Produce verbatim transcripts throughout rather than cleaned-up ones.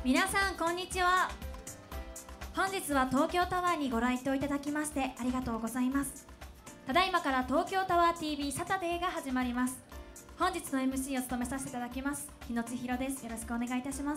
皆さんこんにちは。本日は東京タワーにご来店いただきましてありがとうございます。ただいまから東京タワー ティーブイ サタデーが始まります。本日の エムシー を務めさせていただきます日野千尋です。よろしくお願いいたします。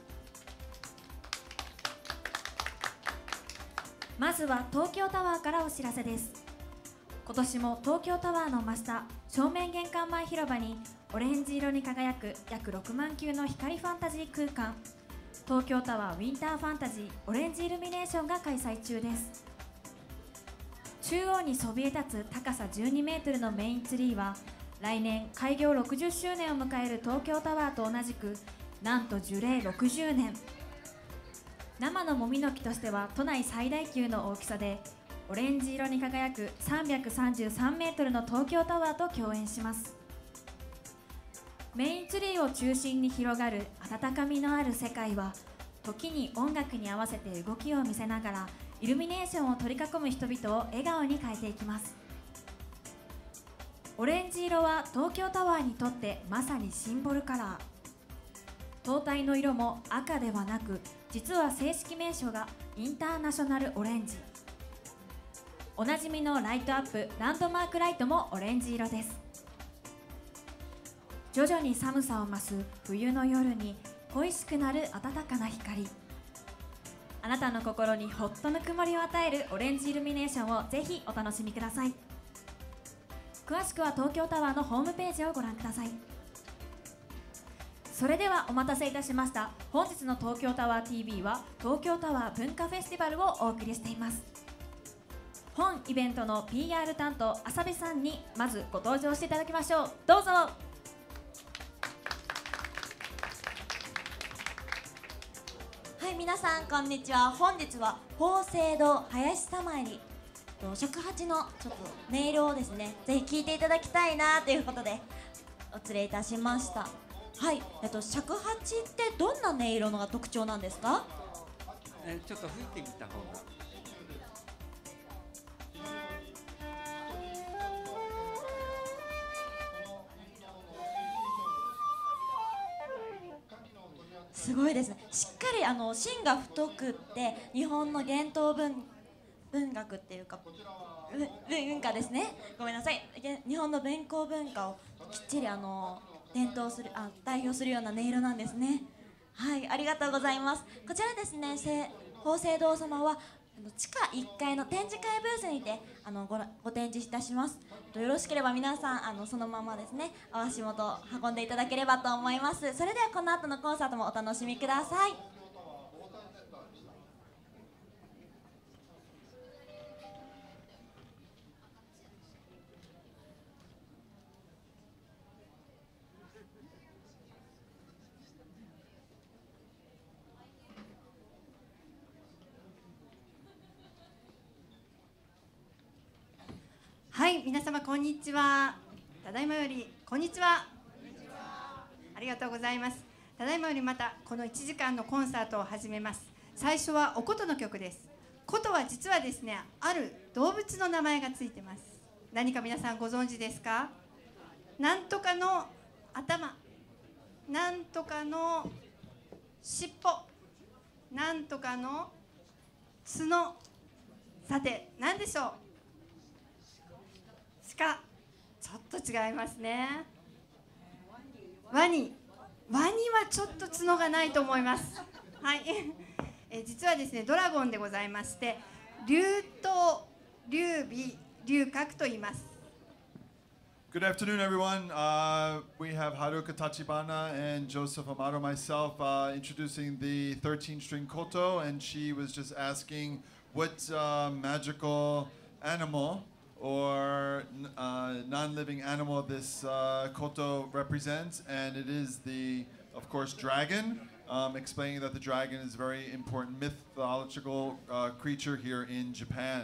まずは東京タワーからお知らせです。今年も東京タワーの真下正面玄関前広場にオレンジ色に輝く約ろくまんきゅうの光ファンタジー空間、東京タワーウィンターファンタジーオレンジイルミネーションが開催中です。中央にそびえ立つ高さじゅうにメートルのメインツリーは来年開業ろくじゅっしゅうねんを迎える東京タワーと同じくなんと樹齢ろくじゅうねん、生のもみの木としては都内最大級の大きさでオレンジ色に輝くさんびゃくさんじゅうさんメートルの東京タワーと共演します。メインツリーを中心に広がる温かみのある世界は時に音楽に合わせて動きを見せながらイルミネーションを取り囲む人々を笑顔に変えていきます。オレンジ色は東京タワーにとってまさにシンボルカラー。灯体の色も赤ではなく実は正式名称がインターナショナルオレンジ。おなじみのライトアップランドマークライトもオレンジ色です。徐々に寒さを増す冬の夜に恋しくなる暖かな光、あなたの心にほっとぬくもりを与えるオレンジイルミネーションをぜひお楽しみください。詳しくは東京タワーのホームページをご覧ください。それではお待たせいたしました。本日の東京タワー ティーブイ は東京タワー文化フェスティバルをお送りしています。本イベントの ピーアール 担当浅部さんにまずご登場していただきましょう。どうぞ。 はい、皆さんこんにちは。本日は法政堂林様より尺八のちょっと音色をですね、ぜひ聴いていただきたいなということでお連れいたしました。はい、えっと尺八ってどんな音色のが特徴なんですか？ えちょっと吹いてみた方が。 すごいですね。しっかりあの芯が太くって日本の伝統文文学っていうか文文化ですね。ごめんなさい。日本の伝統文化をきっちりあの伝統するあ代表するような音色なんですね。はい、ありがとうございます。こちらですね、法政堂様は地下いっかいの展示会ブースにてあの ご, ご展示いたします。よろしければ皆さんあのそのままですねお足元を運んでいただければと思います。それではこの後のコンサートもお楽しみください。 はい、皆様こんにちは。ただいまよりこんにちは。ありがとうございます。ただいまよりまたこのいちじかんのコンサートを始めます。最初はお琴の曲です。琴は実はですね、ある動物の名前がついてます。何か皆さんご存知ですか？なんとかの頭、なんとかの尻尾、なんとかの角。さて何でしょう？鹿。ちょっと違いますね。ワニ。ワニはちょっと角がないと思います。はい。え実はですね、ドラゴンでございまして、竜頭、竜尾、龍角と言います。 Good afternoon, everyone. Uh, we have Haruka Tachibana and Joseph Amado, myself, uh, introducing the thirteen string koto, and she was just asking what uh, magical animal or uh, non-living animal this uh, koto represents, and it is the, of course, dragon, um, explaining that the dragon is a very important mythological uh, creature here in Japan.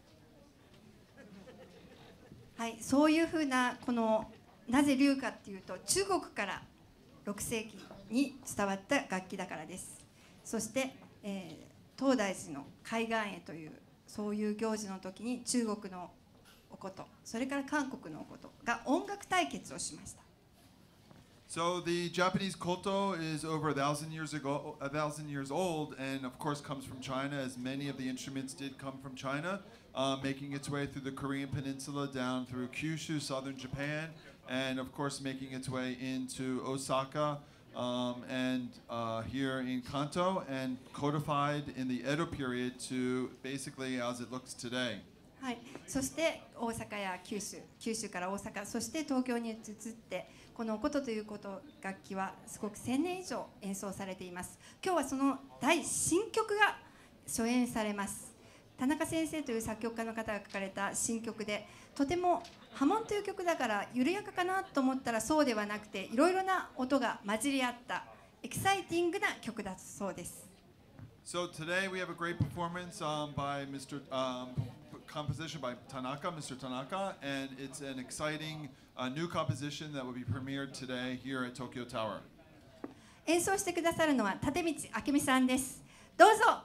はい、そういうふうなこのなぜ竜かっていうと中国からろくせいきに伝わった楽器だからです。そして、えー、東大寺の海岸会というそういう行事の時に中国のお琴、それから韓国のお琴が音楽対決をしました。 So the Japanese koto is over a thousand years ago, a thousand years old, and of course comes from China, as many of the instruments did come from China, uh, making its way through the Korean Peninsula down through Kyushu, southern Japan, and of course making its way into Osaka um, and uh, here in Kanto, and codified in the Edo period to basically as it looks today. はい、そして大阪や九州、九州から大阪、そして東京に移ってこのお琴ということ楽器はすごくせんねん以上演奏されています。今日はその第新曲が初演されます。田中先生という作曲家の方が書かれた新曲で、とても波紋という曲だから緩やかかなと思ったらそうではなくて、いろいろな音が混じり合ったエキサイティングな曲だそうです。 So today we have a great performance um, by Mister Um, composition by Tanaka, Mister Tanaka, and it's an exciting uh, new composition that will be premiered today here at Tokyo Tower. 演奏してくださるのは立道明美さんです。どうぞ。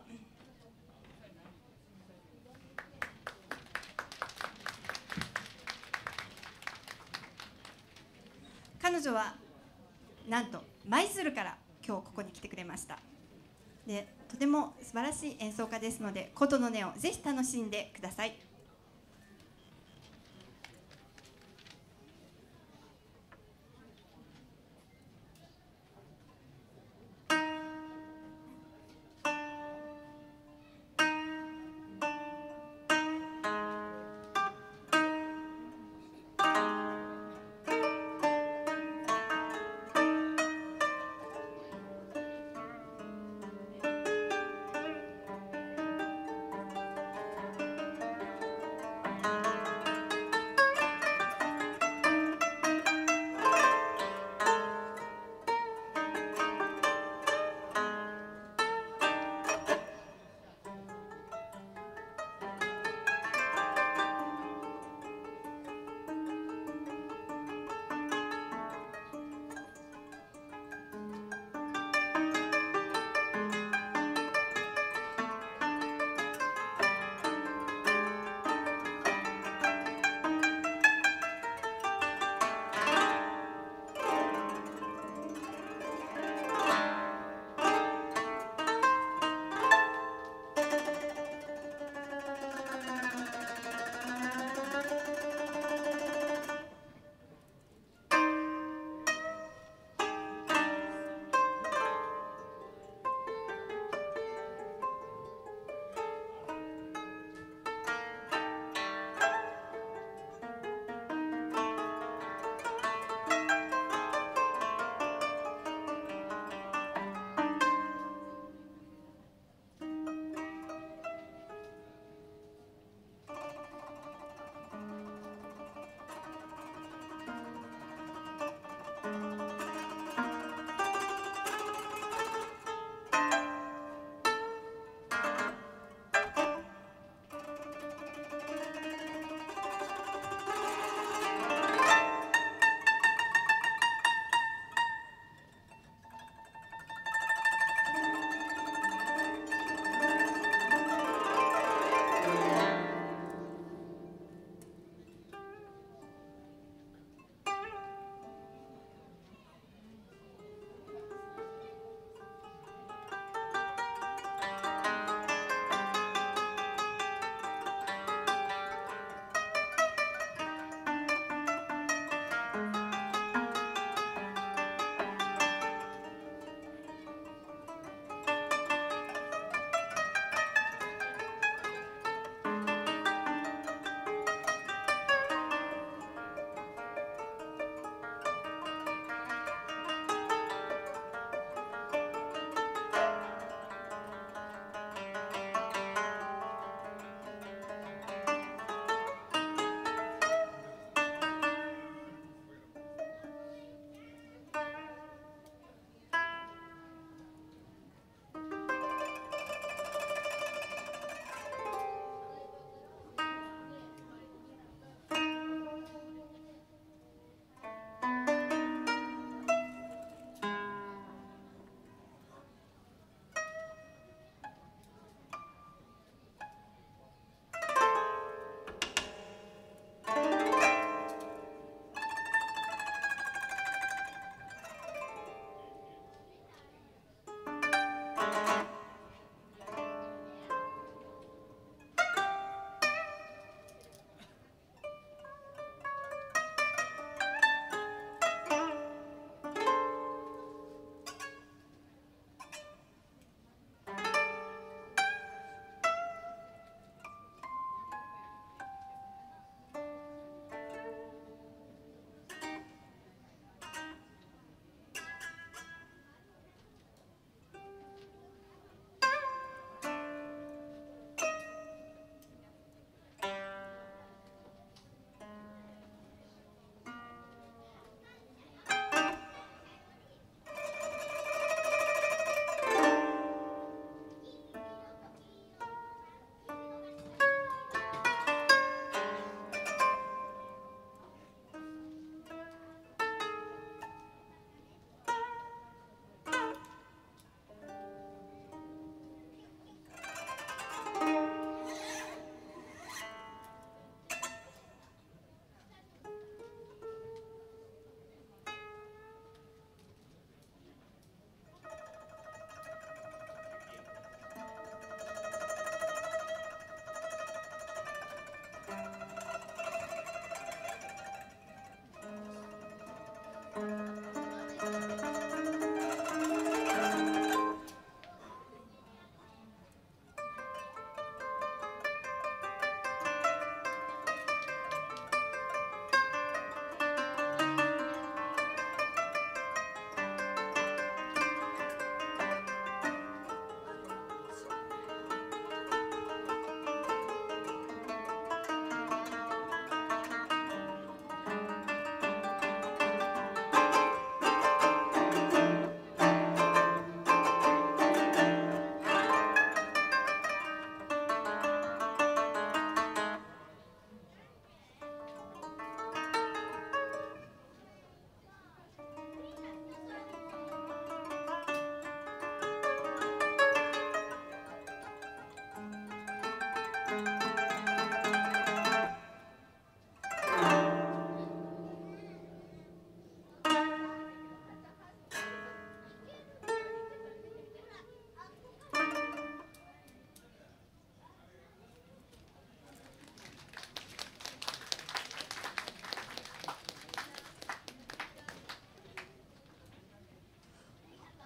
彼女はなんと舞鶴から今日ここに来てくれました。で、とても素晴らしい演奏家ですので、琴の音をぜひ楽しんでください。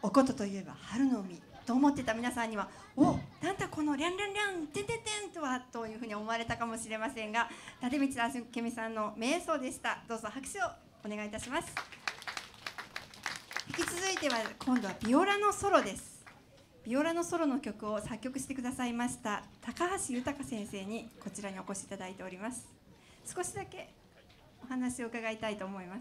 おことといえば春の海と思ってた皆さんには、お、なんだこのリャンリャンリャンてんてんてんとはというふうに思われたかもしれませんが、立道明美さんの名演奏でした。どうぞ拍手をお願いいたします。引き続いては今度はビオラのソロです。ビオラのソロの曲を作曲してくださいました高橋豊先生にこちらにお越しいただいております。少しだけお話を伺いたいと思います。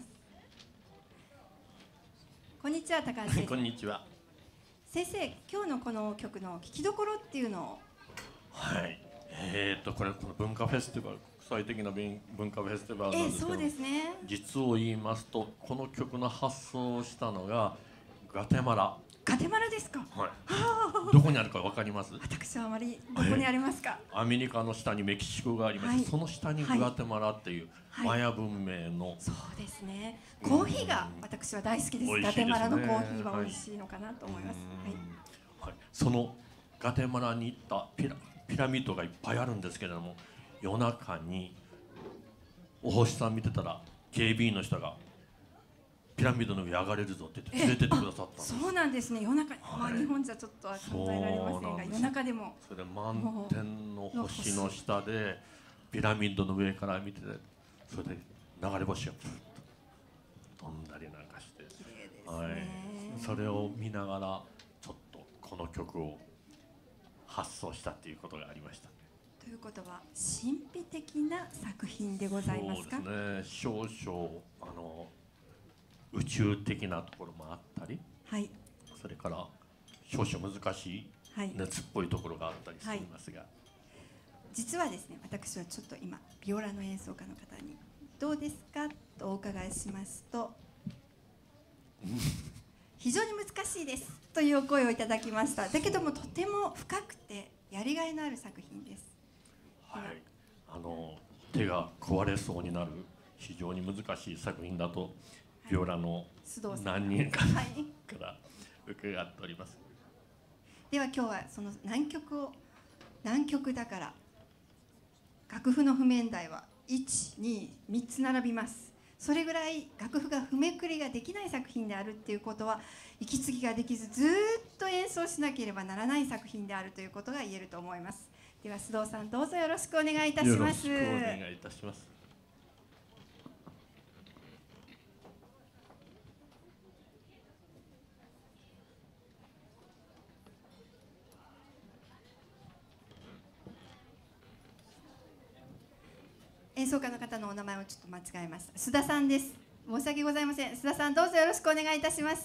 こんにちは、高橋先生。 こんにちは。 先生、今日のこの曲の聴きどころっていうのを。 はい。えー、とこれこの文化フェスティバル、国際的な文文化フェスティバルなんえー、 ですけど、 そうですね。 実を言いますとこの曲の発想をしたのがガテマラ。 ガテマラですか。 はい。どこにあるかわかります？ 私はあまりどこにありますか。 アメリカの下にメキシコがありまして、 はい、 その下にガテマラっていうマヤ文明の、はい、 そうですね。コーヒーが私は大好きです。 うん、 ガテマラのコーヒーは美味しいのかなと思います。 はいはい、そのガテマラに行ったピラピラミッドがいっぱいあるんですけれども、夜中にお星さん見てたら警備員の人がピラミッドの上上がれるぞって言って連れてってくださったんです。 そうなんですね。夜中に、はい、まあ日本じゃちょっとは考えられませんが、夜中でも。 それで満天の星の下でピラミッドの上から見てて、それで流れ星がプッと飛んだりなんかして、はい、それを見ながらちょっとこの曲を発想したっていうことがありました。 ということは神秘的な作品でございますか。 そうですね。少々あの宇宙的なところもあったり、はい、それから少々難しい熱っぽいところがあったりしていますが、はい、 実はですね、私はちょっと今ビオラの演奏家の方にどうですかとお伺いしますと非常に難しいですというお声をいただきました。だけどもとても深くてやりがいのある作品です。 はい、あの手が壊れそうになる非常に難しい作品だとビオラの何人かから伺っております。 では今日はその難曲を難曲だから楽譜の譜面台はいち、に、みっつ並びます。それぐらい楽譜が譜めくりができない作品であるっていうことは、息継ぎができずずっと演奏しなければならない作品であるということが言えると思います。では須藤さん、どうぞよろしくお願いいたします。 よろしくお願いいたします。 演奏家の方のお名前をちょっと間違えました。須田さんです。申し訳ございません。須田さん、どうぞよろしくお願いいたします。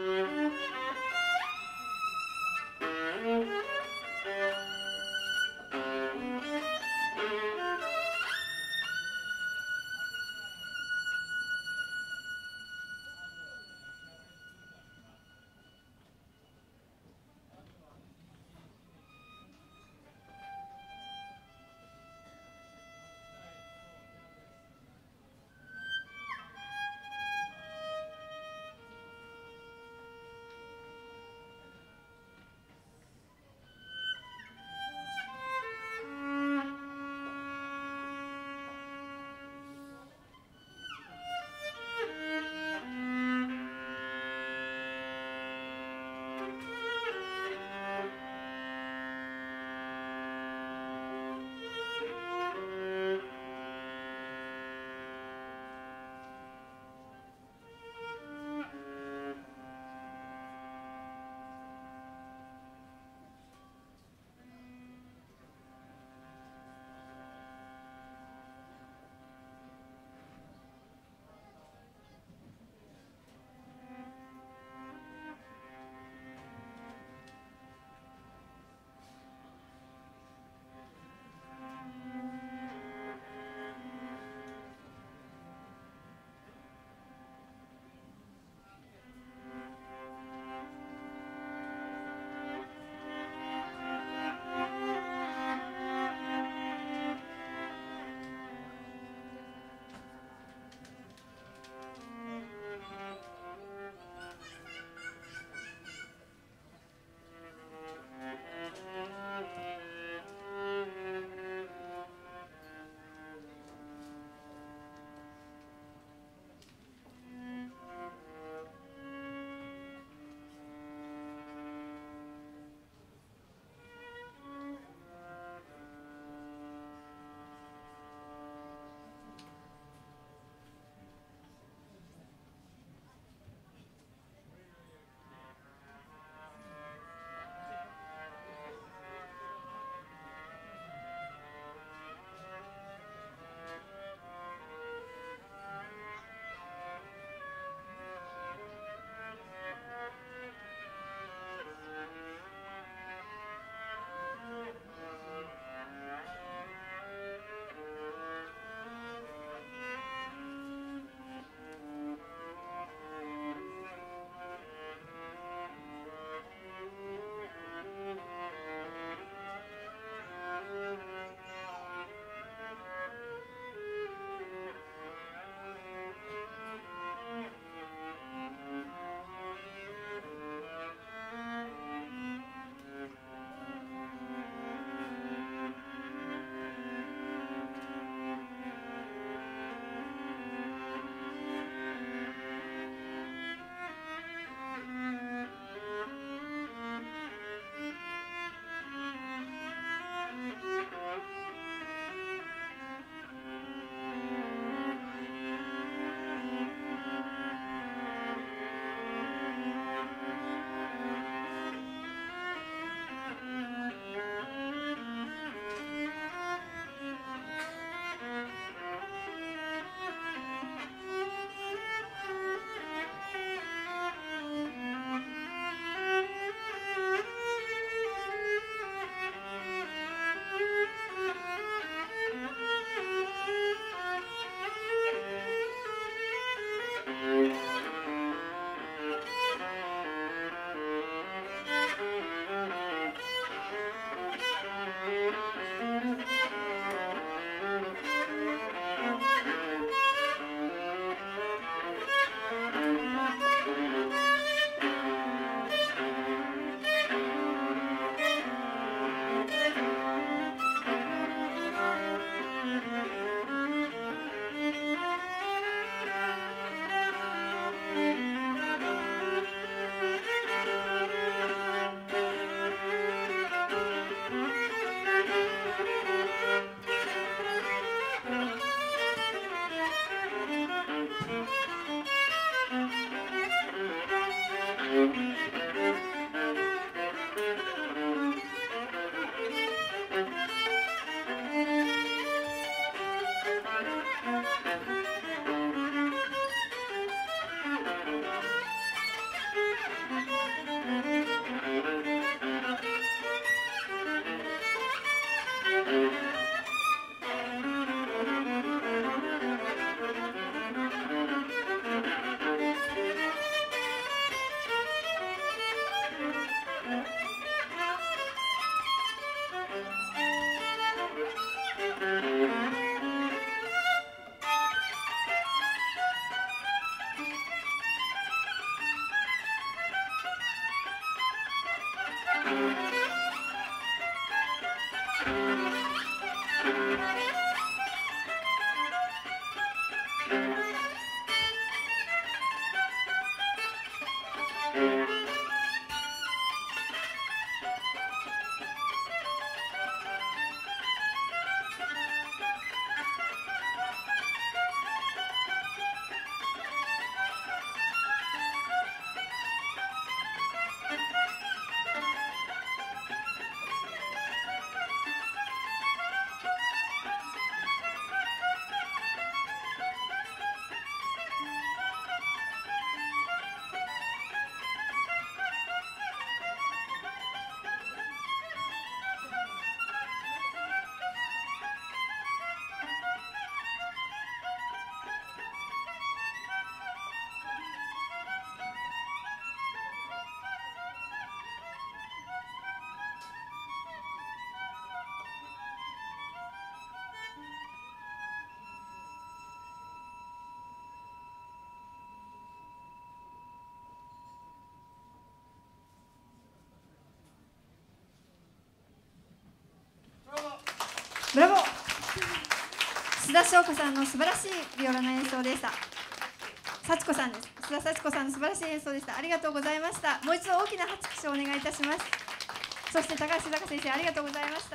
Thank you. ブラボー。須田翔子さんの素晴らしいビオラの演奏でした。幸子さんです。須田幸子さんの素晴らしい演奏でした。ありがとうございました。もう一度大きな拍手をお願いいたします。そして高橋坂先生、ありがとうございました。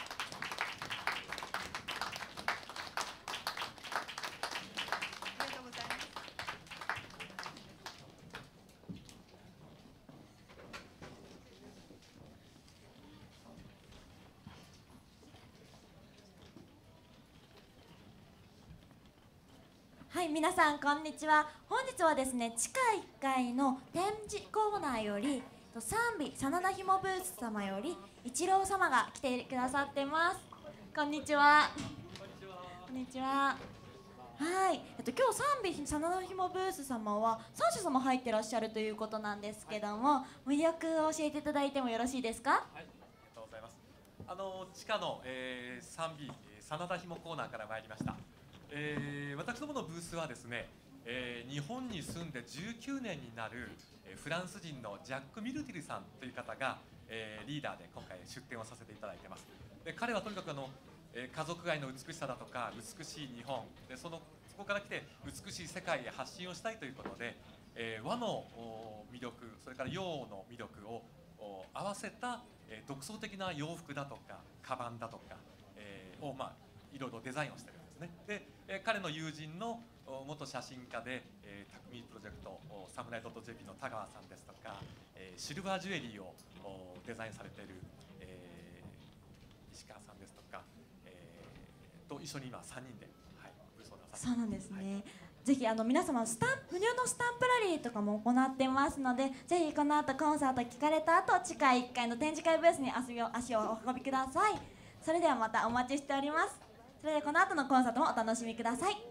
はい、皆さんこんにちは。本日はですね、地下いっかいの展示コーナーより賛美真田ひもブース様より一郎様が来てくださってます。こんにちは。こんにちは。はい、えっと今日賛美真田ひもブース様はさんしゃさま入ってらっしゃるということなんですけども、魅力を教えていただいてもよろしいですか？ はい、ありがとうございます。あの地下の、えー、賛美真田ひもコーナーから参りました。えー、私どものブースはですね、えー、日本に住んでじゅうきゅうねんになる、えー、フランス人のジャック・ミルティルさんという方が、えー、リーダーで今回出展をさせていただいています。で彼はとにかくあの、えー、家族愛の美しさだとか美しい日本で、そのそこから来て美しい世界へ発信をしたいということで、えー、和の魅力、それから洋の魅力を合わせた、えー、独創的な洋服だとかカバンだとか、えー、を、まあ、いろいろデザインをしているんですね。でえー、彼の友人の元写真家で、えー、タクミプロジェクトサムライ .jp の田川さんですとか、えー、シルバージュエリーをデザインされている、えー、石川さんですとか、えー、と一緒に今さんにんで、はい、ブースを出させていただいてます。 そうなんですね。はい、ぜひあの皆様スタン無料のスタンプラリーとかも行ってますので、ぜひこの後コンサート聞かれた後、地下いっかいの展示会ブースに足を足をお運びください。それではまたお待ちしております。それではこの後のコンサートもお楽しみください。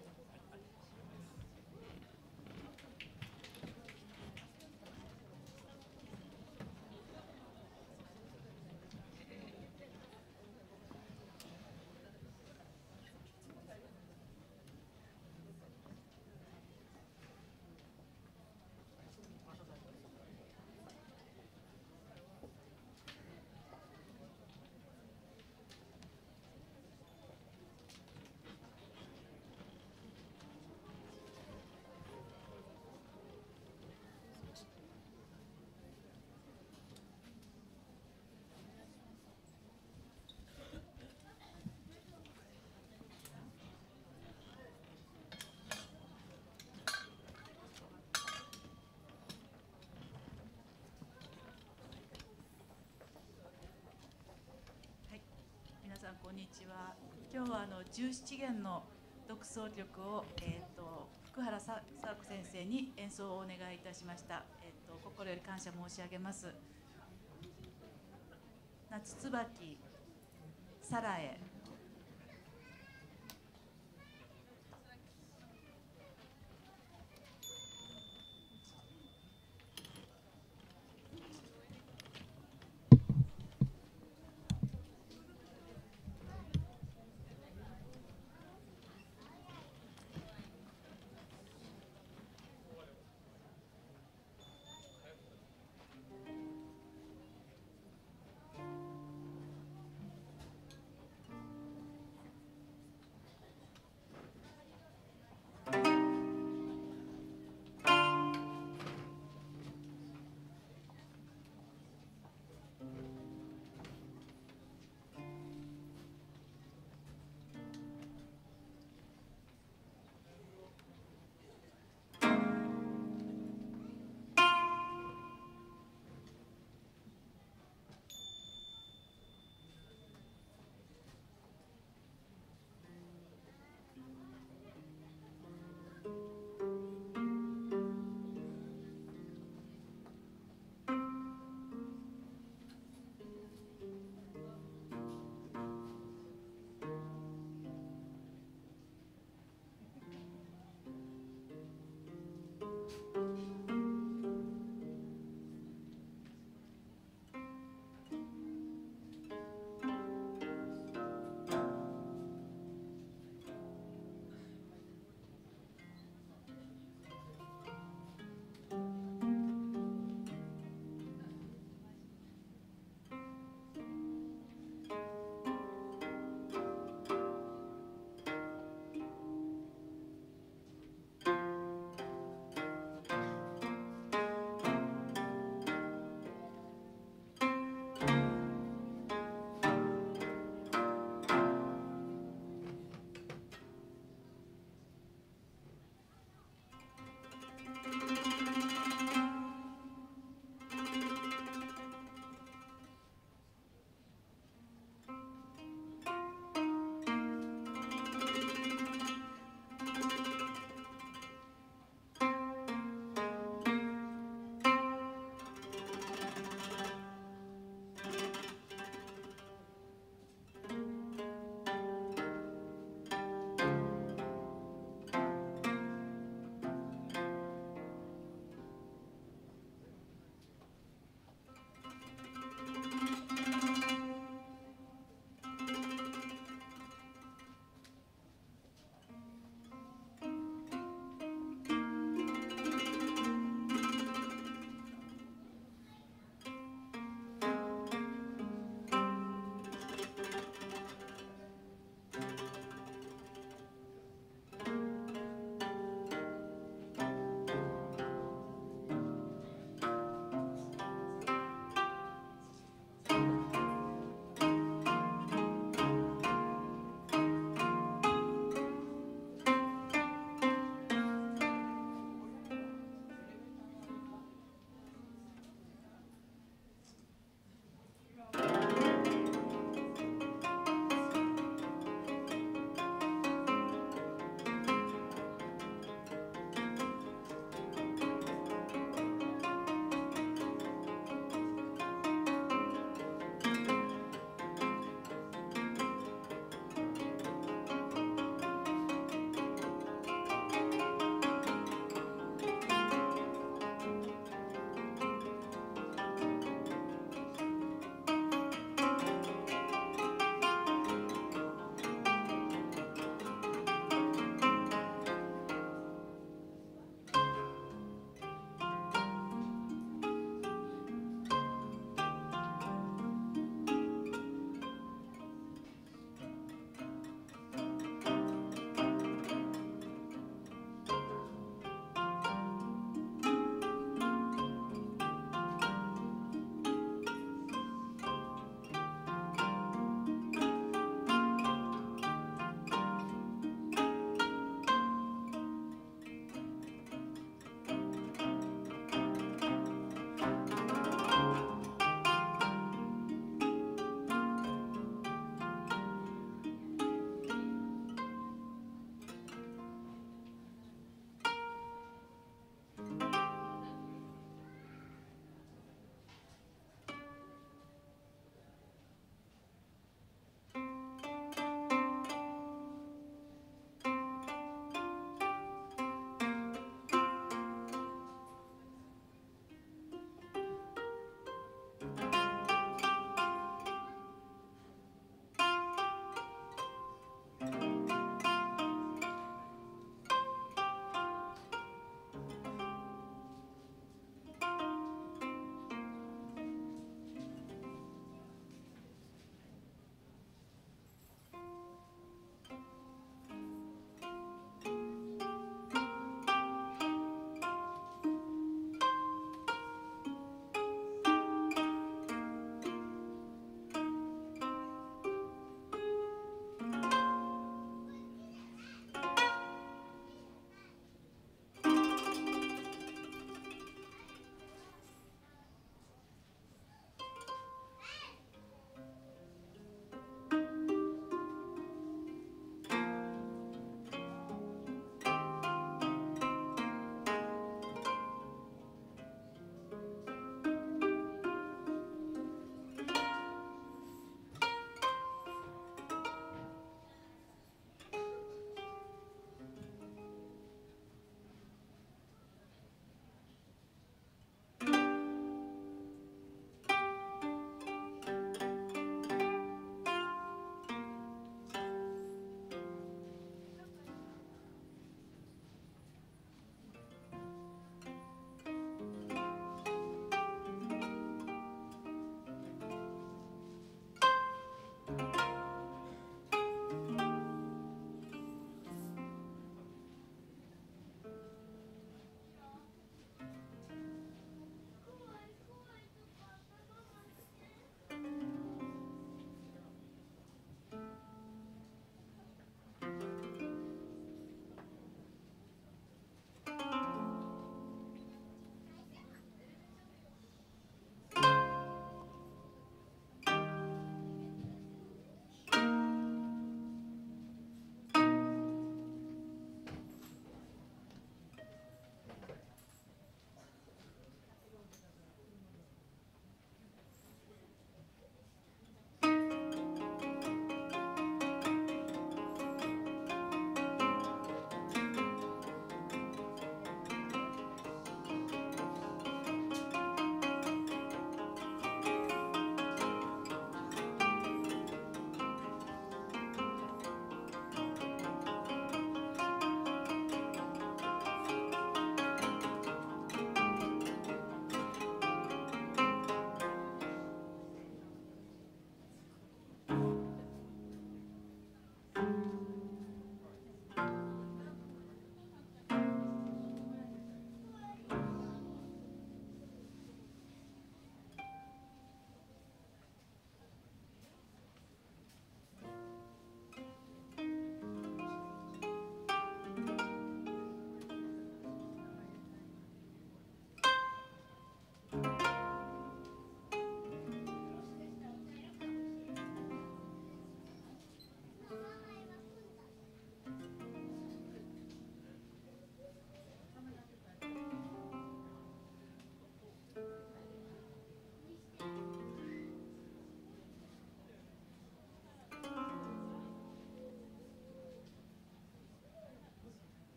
こんにちは。今日はあのじゅうななげんの独奏曲を、えー、と福原佐和子先生に演奏をお願いいたしました。えー、と心より感謝申し上げます。夏椿サラエ。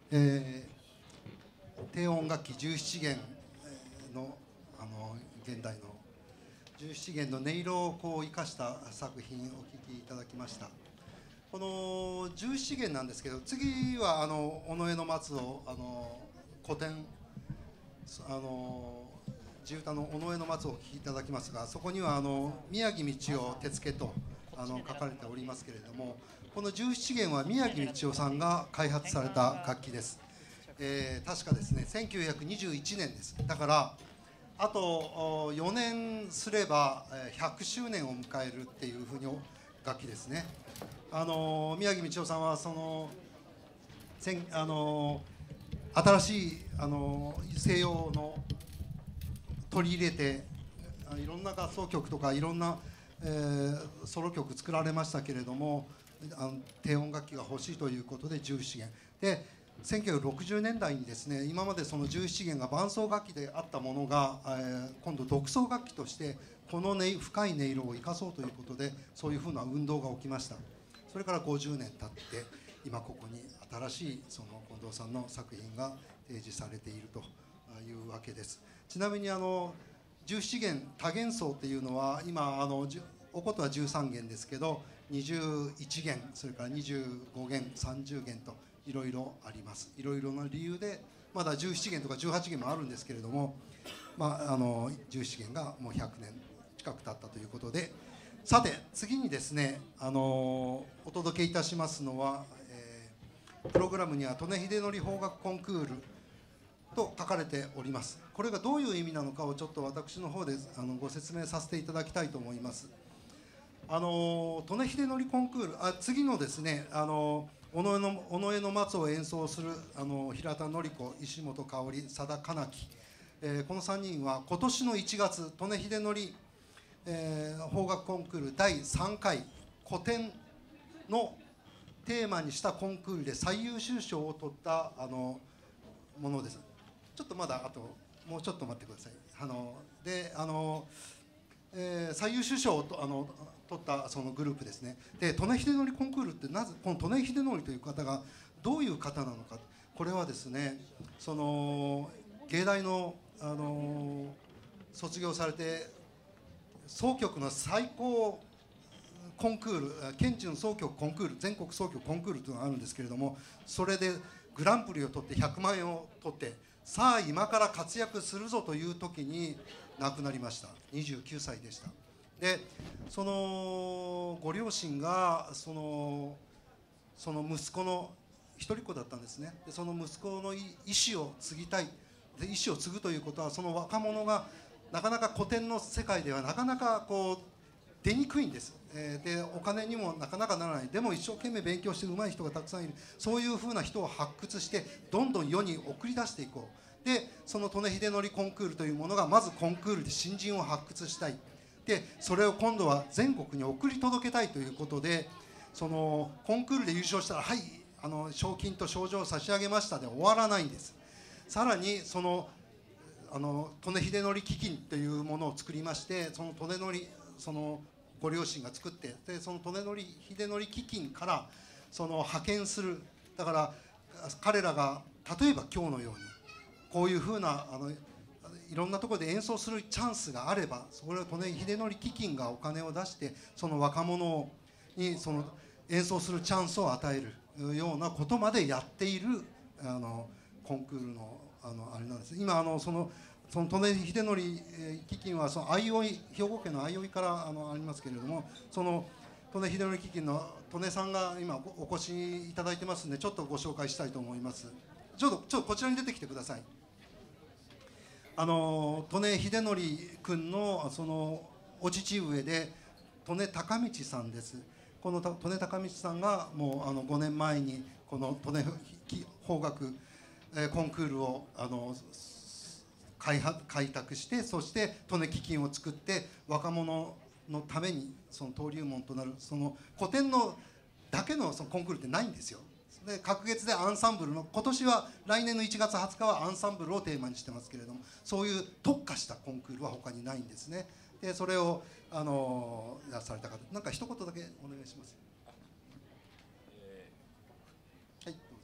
えー、低音楽器じゅうなな弦の、あの現代のじゅうなな弦の音色をこう生かした作品をお聴きいただきました。このじゅうなな弦なんですけど、次はあの尾上松をあの古典あの地唄の尾上松をお聴きいただきますが、そこにはあの宮城道夫手付とあの書かれておりますけれども、このじゅうなな弦は宮城道夫さんが開発された楽器です。えー、確かですねせんきゅうひゃくにじゅういちねんです。だからあとよねんすればひゃくしゅうねんを迎えるっていうふうに楽器ですね。あの宮城道夫さんはそのせんあの新しいあの西洋の取り入れていろんな合奏曲とかいろんな、えー、ソロ曲作られましたけれども、あの低音楽器が欲しいということでじゅうなな弦でせんきゅうひゃくろくじゅうねんだいにですね、今までそのじゅうなな弦が伴奏楽器であったものが、えー、今度独奏楽器としてこの、ね、深い音色を生かそうということでそういうふうな運動が起きました。それからごじゅうねん経って今ここに新しいその近藤さんの作品が提示されているというわけです。ちなみにあのじゅうなな弦多弦奏っていうのは今あのおことはじゅうさん弦ですけどにじゅういち弦それからにじゅうご弦さんじゅう弦といろいろあります。いろいろな理由でまだじゅうなな弦とかじゅうはち弦もあるんですけれども、まあ、あのじゅうなな弦がもうひゃくねん近く経ったということで、さて次にですね、あのお届けいたしますのは、えー、プログラムには利根秀則邦楽コンクールと書かれております。これがどういう意味なのかをちょっと私の方であのご説明させていただきたいと思います。あの利根秀則コンクール、あ次のですね、あの尾上の尾上の松を演奏するあの平田典子、石本香織、佐田かなき、えー、このさんにんは今年のいちがつ利根秀則、えー、邦楽コンクールだいさんかい古典のテーマにしたコンクールで最優秀賞を取ったあのものです。ちょっとまだあともうちょっと待ってください。あのであの、えー、最優秀賞をとあの取ったそのグループですね。で利根秀則コンクールってなぜこの利根秀則という方がどういう方なのか、これはですね、その芸大のあの卒業されて総曲の最高コンクール、県中総曲コンクール、全国総曲コンクールというのがあるんですけれども、それでグランプリを取ってひゃくまんえんを取って、さあ今から活躍するぞという時に亡くなりました。にじゅうきゅうさいでした。でそのご両親がそのその息子の一人っ子だったんですね。でその息子の意思を継ぎたい。で意思を継ぐということはその若者がなかなか古典の世界ではなかなかこう出にくいんです。えー、でお金にもなかなかならない。でも一生懸命勉強して上手い人がたくさんいる。そういうふうな人を発掘してどんどん世に送り出していこう。でその利根秀則コンクールというものがまずコンクールで新人を発掘したい。でそれを今度は全国に送り届けたいということで、そのコンクールで優勝したらはいあの賞金と賞状を差し上げましたで終わらないんです。さらにそのあの利根秀則基金というものを作りまして、その利根則そのご両親が作って、でその利根則秀則基金からその派遣する。だから彼らが例えば今日のようにこういうふうなあのいろんなところで演奏するチャンスがあれば、それを利根秀則基金がお金を出してその若者にその演奏するチャンスを与えるようなことまでやっているあのコンクールのあのあれなんです。今あのそのその利根秀則基金はその相生兵庫県の相生からあのありますけれども、その利根秀則基金の利根さんが今お越しいただいてますので、ちょっとご紹介したいと思います。ちょっとちょっとこちらに出てきてください。あの利根秀則君のそのお父上で利根孝道さんです。この利根孝道さんがもうあのごねんまえにこの利根邦楽コンクールをあの開発開拓して、そして利根基金を作って若者のためにその登竜門となるその古典のだけのそのコンクールってないんですよ。で隔月でアンサンブルの今年は来年のいちがつはつかはアンサンブルをテーマにしてますけれども、そういう特化したコンクールは他にないんですね。でそれをあのやされた方、なんか一言だけお願いします。はい、どうぞ。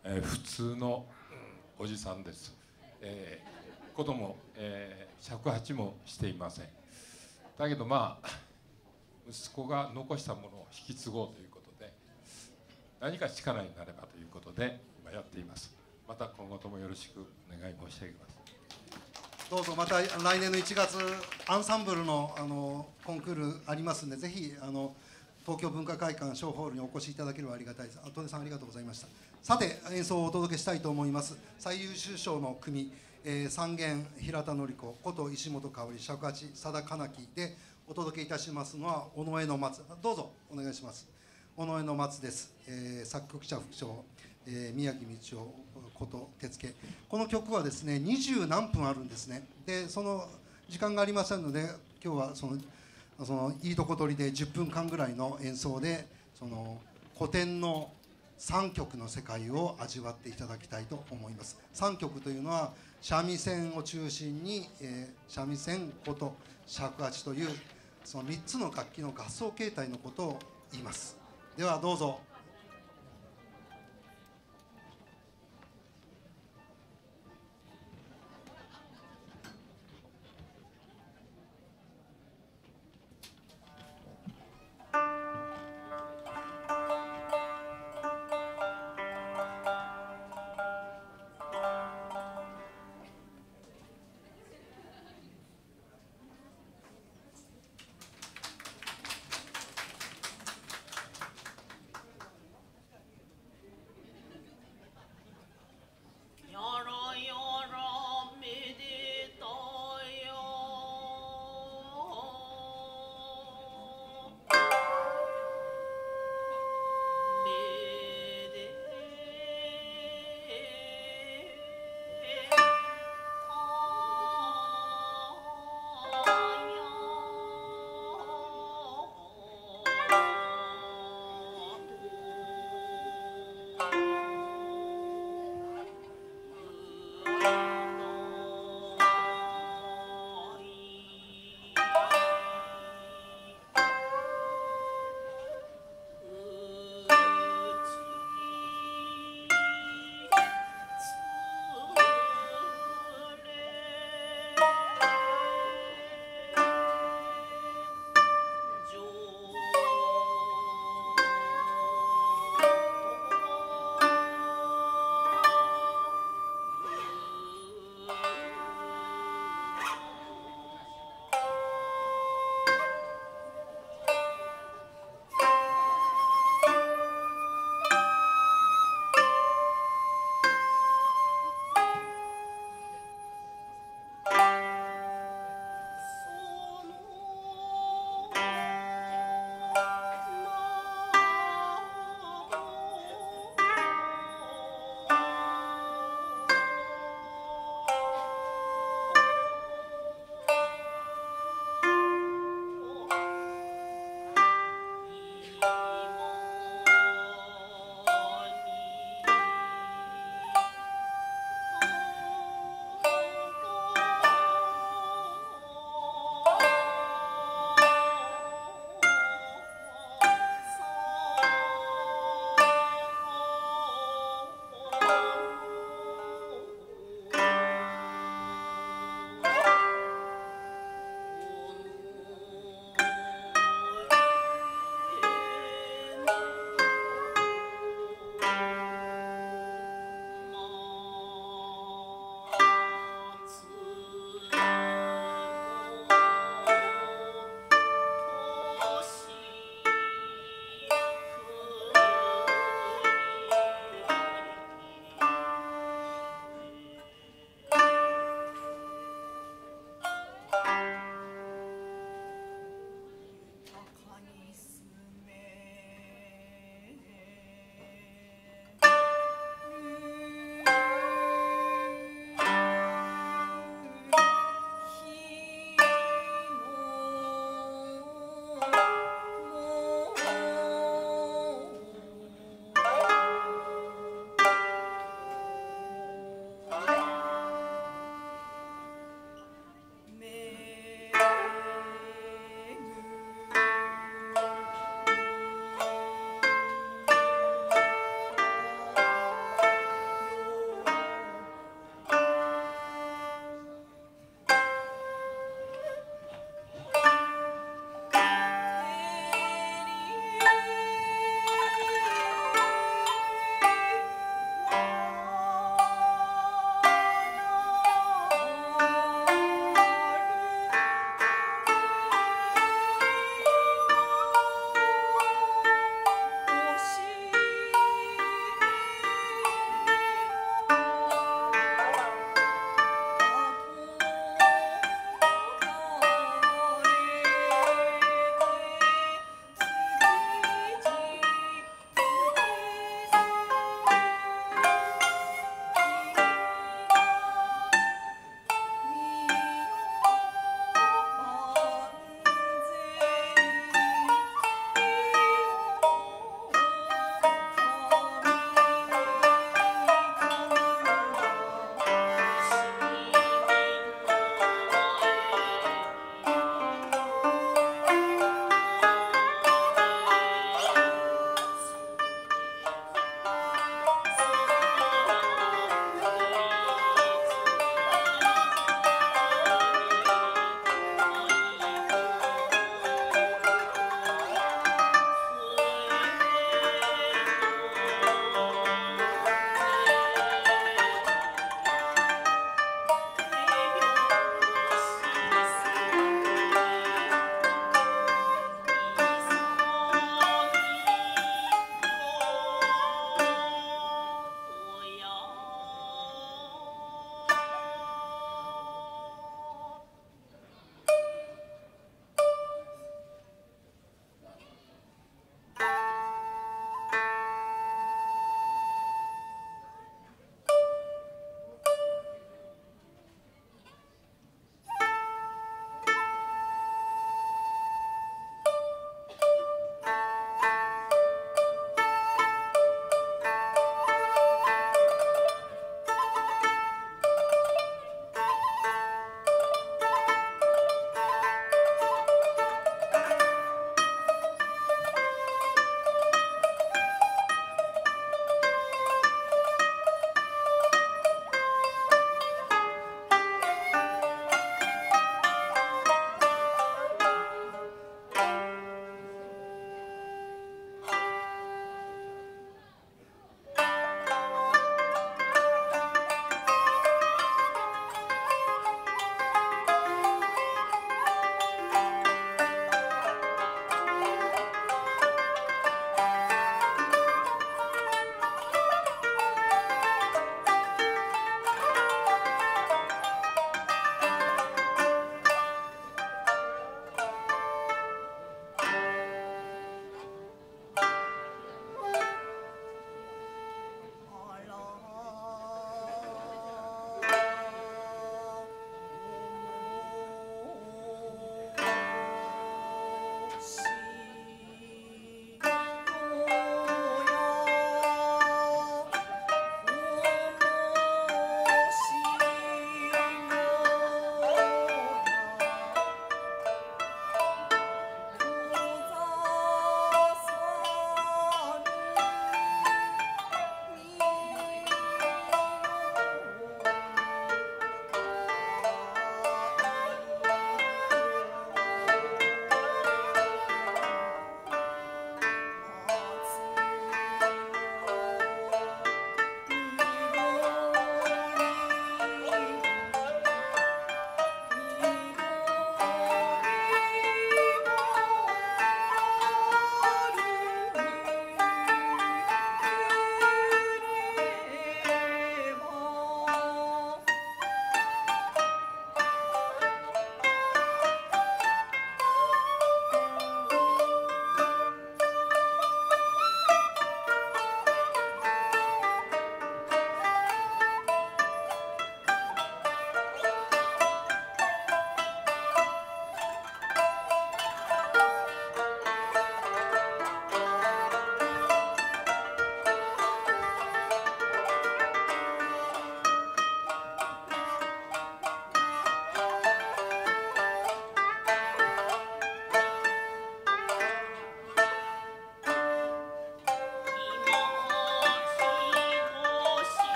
えー、普通の、うん、おじさんです。えー、子供、えー、尺八もしていません。だけどまあ息子が残したものを引き継ごうということで、何か力になればということで今やっています。また今後ともよろしくお願い申し上げます。 どうぞまた来年のいちがつアンサンブルのあのコンクールありますんで、ぜひあの東京文化会館小ホールにお越しいただければありがたいです。あとねさんありがとうございました。さて演奏をお届けしたいと思います。最優秀賞の組、えー、三弦平田典子こと石本香織、尺八佐田かなきでお届けいたしますのは尾上の松。どうぞお願いします。尾上の松です。えー、作曲者副賞、えー、宮城道夫こと手付。この曲はですね二十何分あるんですね。でその時間がありませんので今日はそのそのいいとこ取りでじゅっぷんかんぐらいの演奏でその古典のさんきょくの世界を味わっていただきたいと思います。さんきょくというのは三味線を中心に、えー、三味線こと尺八というそのみっつの楽器の合奏形態のことを言います。ではどうぞ。